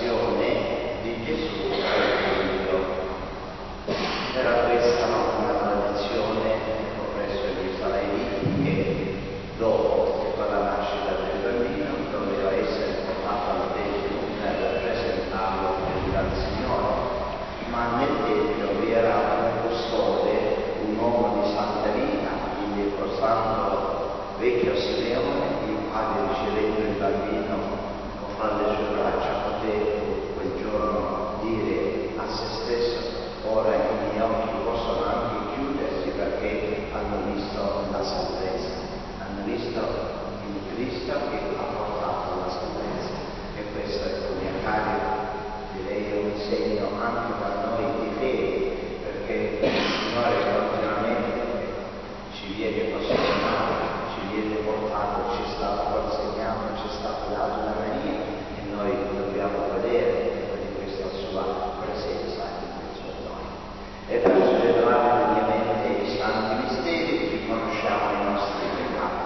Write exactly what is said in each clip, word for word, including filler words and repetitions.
presentazione di Gesù al Figlio. Era questa una tradizione presso gli israeliti che dopo che con la nascita del bambino doveva essere portato al Tempio per presentarlo al Signore, ma nel Tempio vi era un custode, un uomo di santa vita, il leprosanto vecchio Simeone, il quale ricevendo il bambino fra le sue braccia poteva quel giorno dire a se stesso: ora i miei occhi possono anche chiudersi perché hanno visto la salvezza, hanno visto il Cristo che ha portato la salvezza. E questo è, miei cari, direi un segno anche per noi di fede, perché il Signore continuamente ci viene consegnato, ci viene portato, ci è stato consegnato, ci è stato dato da Maria, e noi dobbiamo vedere di questa sua presenza in mezzo a noi. E per celebrare ovviamente i santi misteri riconosciamo i nostri peccati.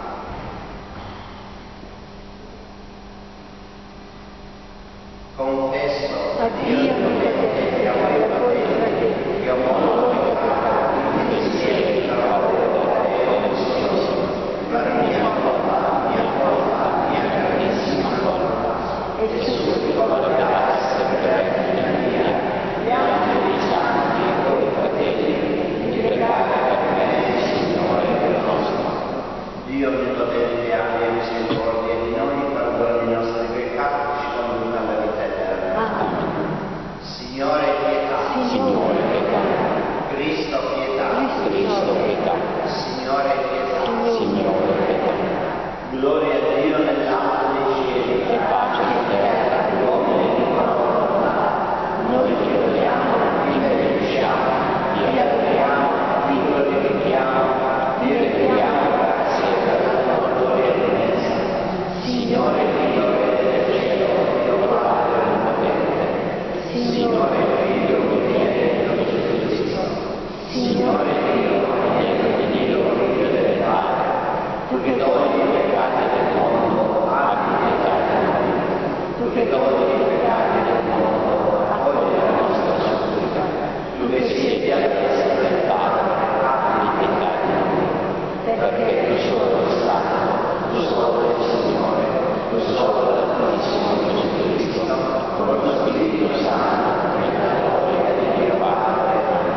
Confesso a Dio che avevo fatto, che ho molto peccato in pensieri, parole, e omissioni, per mia colpa, mia colpa, mia grandissima colpa. E subito guardate sempre la mia, gli angeli santi e voi fratelli, di pregare per me, Signore nostro. Dio onnipotente abbia misericordia di noi, perdoni i nostri peccati, ci conduca alla vita eterna. Signore pietà, Signore pietà, Cristo pietà, Cristo pietà, Signore pietà, Signore pietà, gloria a Dio nell'alto dei cieli e pace in terra all'uomo di buona volontà. Noi ti adoriamo, ti benediciamo, ti adoriamo, ti glorifichiamo, ti rendiamo grazie per la tua gloria immensa. Signore Dio del cielo, Dio Padre onnipotente, Signore Figlio unigenito di Gesù Cristo, Signore Dio, Agnello di Dio, Figlio del Padre, tu che togli i peccati del mondo, abbi pietà di noi. Tu che togli i peccati del mondo, accogli la nostra supplica. Tu che siedi alla destra del Padre, abbi pietà di noi. Perché tu solo il Santo, tu solo il Signore, tu solo l'Altissimo Gesù Cristo, con lo Spirito Santo, nella gloria di Dio Padre.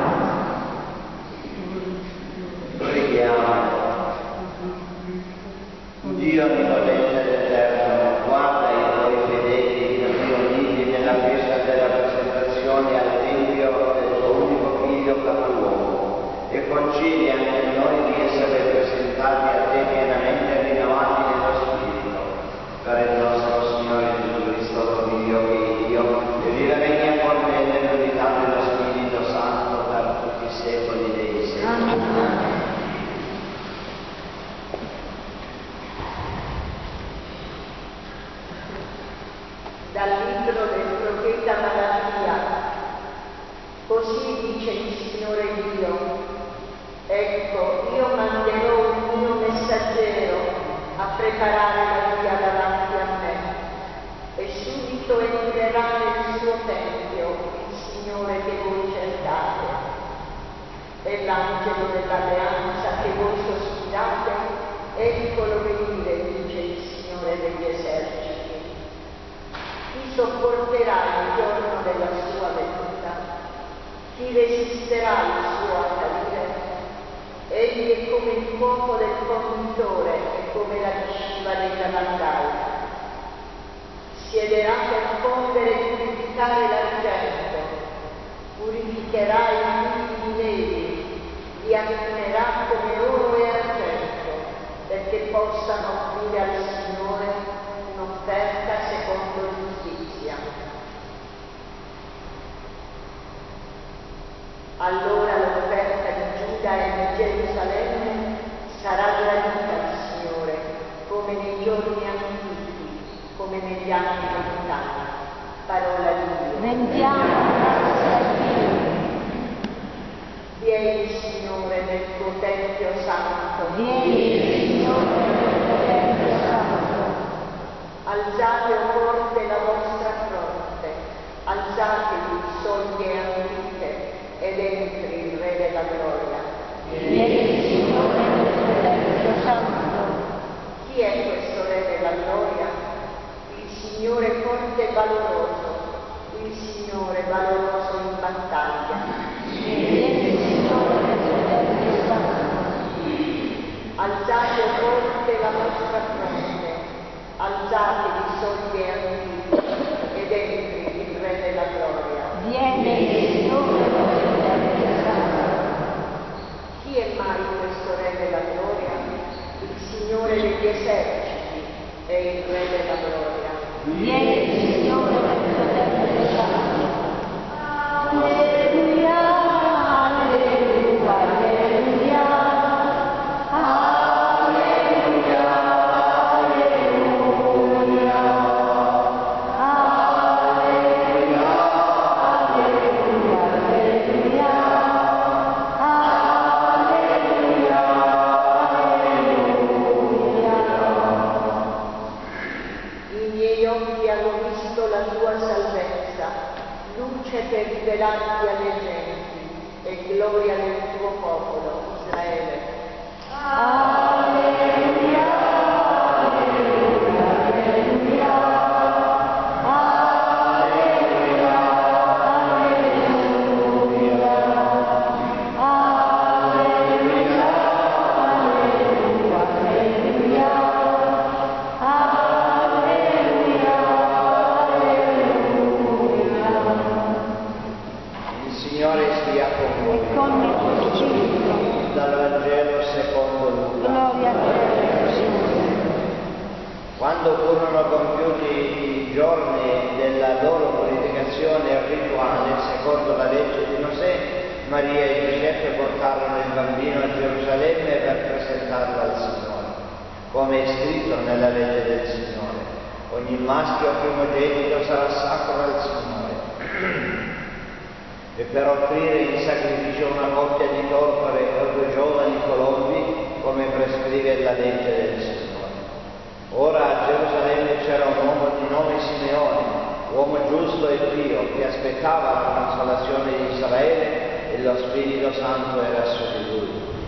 Preghiamo. Dio onnipotente ed eterno, guarda i tuoi fedeli riuniti nella festa della presentazione al Tempio del tuo unico Figlio capoluogo, e concedi anche a noi di essere presentati a te pienamente rinnovati nello Spirito, per il nostro Signore Gesù Cristo, tuo Figlio che è Dio, e vive regna con te nell'unità dello Spirito Santo per tutti i secoli dei secoli. Dal libro del profeta Malachia. Così dice il Signore Dio: ecco, io manderò un mio messaggero a preparare la via davanti a me, e subito entrerà nel suo tempio il Signore che voi cercate. È l'angelo dell'alleanza che voi sospirate, eccolo venire, dice il Signore degli eserciti. Chi sopporterà il giorno della sua venuta? Chi resisterà al suo apparire? Egli è come il fuoco del condutore e come la disciva dei lavandai. Siederà per fondere e purificare l'argento, purificherà i fili neri, li affinerà come oro e argento, perché possano offrire al Signore un'offerta secondo giustizia. Allora l'offerta di Giuda e di Gerusalemme sarà gradita al Signore, come nei giorni antichi, come negli anni lontani. Parola di Dio. rendiamo grazie a Dio. Vieni, Signore, nel tuo Tempio Santo. Vieni, Signore, nel tuo Tempio Santo. Alzate o porte la vostra fronte. alzatevi soglie antiche ed entri il Re della Gloria. Vieni, Signore, nel tuo santo. Chi è questo Re della Gloria? Il Signore forte e valoroso, il Signore valoroso in battaglia. Vieni, Signore, nel tuo santo. Alzate forte la vostra fronte, alzatevi soglie antiche ed entri il Re della Gloria. Vieni, Signore, nel tuo santo. Chi è mai questo Re della Gloria? Il Signore degli eserciti è il Re della Gloria. Vieni, Signore, nel tuo santo. Alleluia, alleluia, alleluia. Alleluia, alleluia. Alleluia, alleluia, alleluia. Alleluia, alleluia. I miei occhi hanno visto la tua salvezza, luce per rivelarti alle genti e gloria del tuo popolo, Israele. Alleluia, alleluia, alleluia. Alleluia, alleluia. Alleluia, alleluia, alleluia. Alleluia, alleluia. Il Signore sia con E voi. con il tuo spirito. Dal Vangelo secondo Luca. Gloria a te, Signore. Quando furono compiuti i giorni della loro purificazione rituale, secondo la legge di Mosè, Maria e Giuseppe portarono il bambino a Gerusalemme per presentarlo al Signore, come è scritto nella legge del Signore. Ogni maschio primogenito sarà sacro al Signore. E per offrire in sacrificio una coppia di torpore o due giovani colombi, come prescrive la legge del Signore. Ora a Gerusalemme c'era un uomo di nome Simeone, uomo giusto e pio, che aspettava la consolazione di Israele, e lo Spirito Santo era su di lui.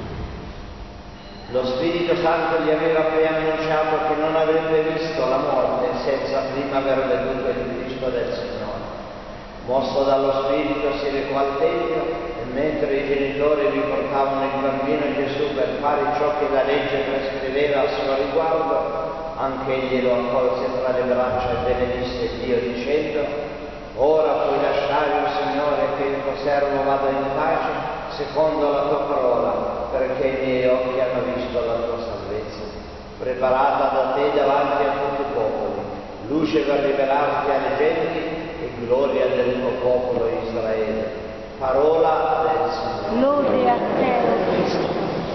Lo Spirito Santo gli aveva preannunciato che non avrebbe visto la morte senza prima aver veduto il Cristo del Signore. Mosso dallo Spirito si recò al Tempio, e mentre i genitori vi portavano il bambino Gesù per fare ciò che la legge prescriveva a suo riguardo, anche egli lo accolse tra le braccia e benedisse Dio dicendo: ora puoi lasciare, o Signore, che il tuo servo vada in pace secondo la tua parola, perché i miei occhi hanno visto la tua salvezza, preparata da te davanti a tutti i popoli, luce per rivelarti alle genti e gloria del tuo popolo Israele. Parola del Signore. Lode a te, o Cristo.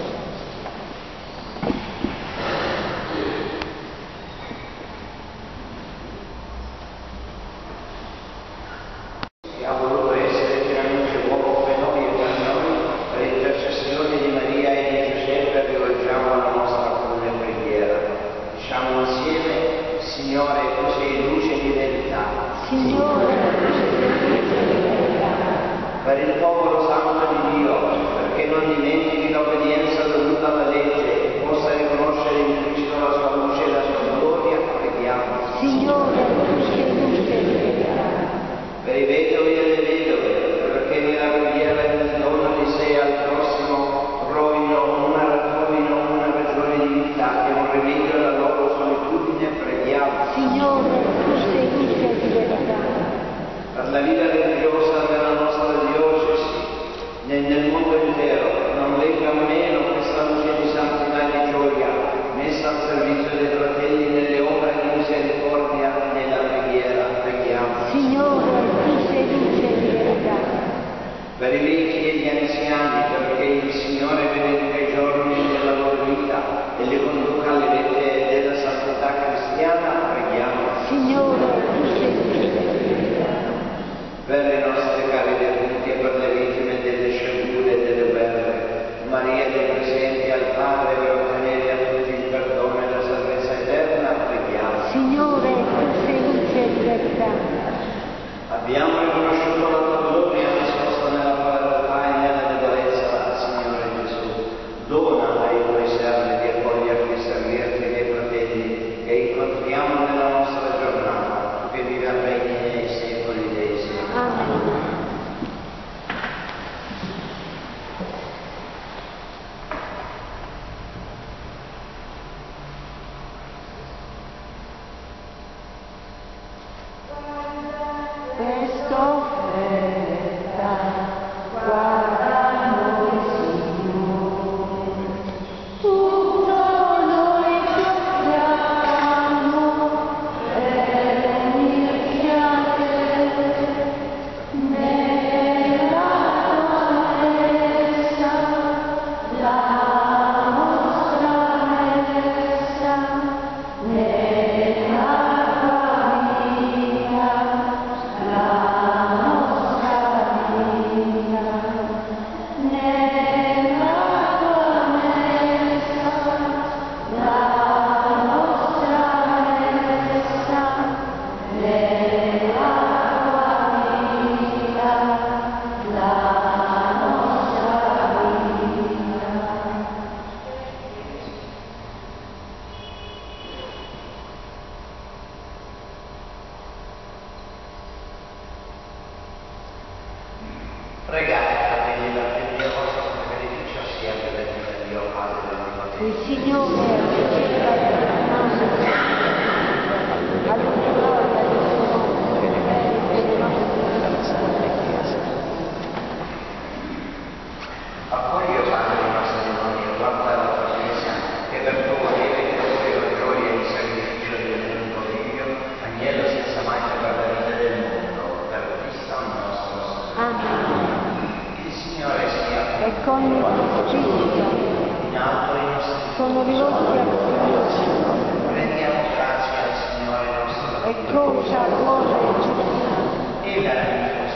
Che ha voluto essere pienamente uomo come noi e per noi, per intercessione di Maria e di Giuseppe, rivolgiamo la nostra comune preghiera. Diciamo insieme: Signore, tu sei luce di verità. Signore, tu sei luce di verità. Per il popolo santo di Dio, perché non dimentichi l'obbedienza dovuta alla legge e possa riconoscere in Cristo la sua luce e la sua gloria, preghiamo. Signore, tu sei luce di verità. Per i vedovi e le vedove, perché nella preghiera del dono di sé al prossimo trovino una, trovino una ragione di vita e un rimedio alla loro solitudine, preghiamo. Signore, tu sei luce di verità. Per la vita religiosa della nostra diocesi, nel, nel mondo intero, non venga meno questa luce di santità e di gioia, messa al servizio dei fratelli nelle opere di misericordia nella preghiera, preghiamo. Signore, tu sei luce di verità. Per i vecchi e gli anziani, perché il Signore benedica i giorni della loro vita e li conduca alle vette della santità cristiana, preghiamo. Signore, tu sei luce di verità. Per i nostri cari defunti e per le vittime delle sciagure e delle guerre, Maria dei presenti al Padre per ottenere a tutti il perdono e la salvezza eterna, preghiamo. Signore, tu sei luce di verità. Abbiamo riconosciuto Il Signore accetta il nostro alla gloria del suo nome e delle nostre chiese. Accogli, o Padre, i nostri demoni e guarda la tua Chiesa, che per tuo volere e per la gloria e il sacrificio del tuo Figlio, agnello senza mancha per la vita del mondo, per Cristo nostro Signore. Amen. Il Signore sia E con il tuo spirito in alto i nostri sono rivolti al Signore. Rendiamo grazie al Signore nostro E cosa vuole Gesù? e la